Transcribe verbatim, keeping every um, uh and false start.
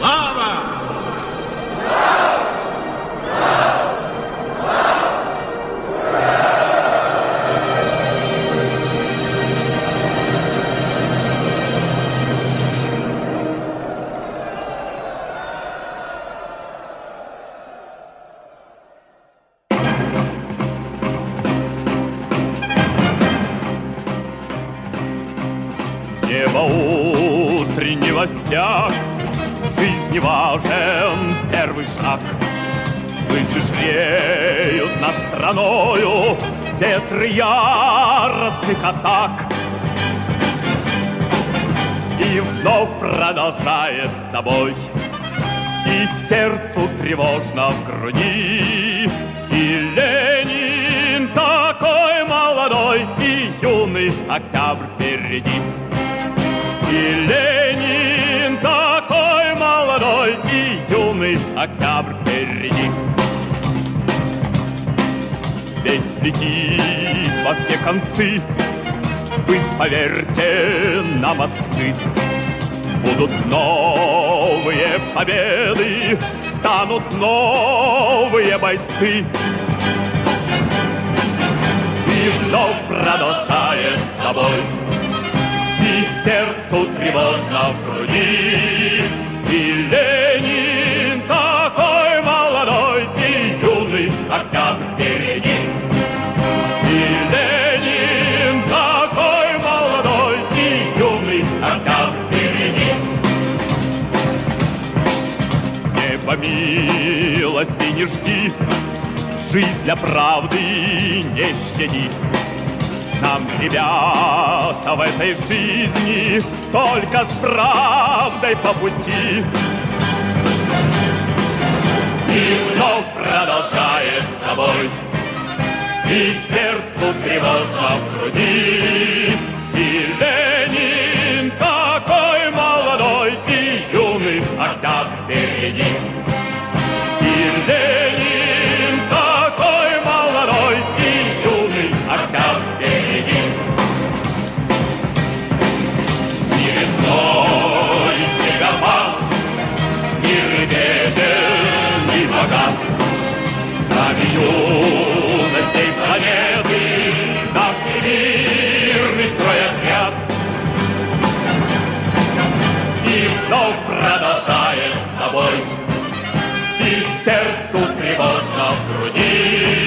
Слава! Небо утреннего стяг, жизни важен первый шаг. Слышишь, веют над страною ветры яростных атак. И вновь продолжает собой, и сердцу тревожно в груди. И Ленин такой молодой, и юный октябрь впереди. И Ленин такой молодой, и юный октябрь впереди. Весь летит во все концы, вы поверьте нам, отцы. Будут новые победы, станут новые бойцы. И вновь продолжает собой, и сердцу тревожно в груди. И Ленин такой молодой, и юный октябрь впереди. И Ленин такой молодой, и юный октябрь впереди. С неба милости не жди, жизнь для правды не щади. Нам, ребята, в этой жизни только с правдой по пути. И вновь продолжает собой, и сердцу тревожно в груди. И Ленин такой молодой, и юный октябрь впереди. И Ленин такой молодой, и юный октябрь впереди. Ни весной снегопад, ни беден, ни богат. Нами юность всей планеты, наш всемирный стройотряд. И вновь продолжает собой, и сердцу тревожно в груди.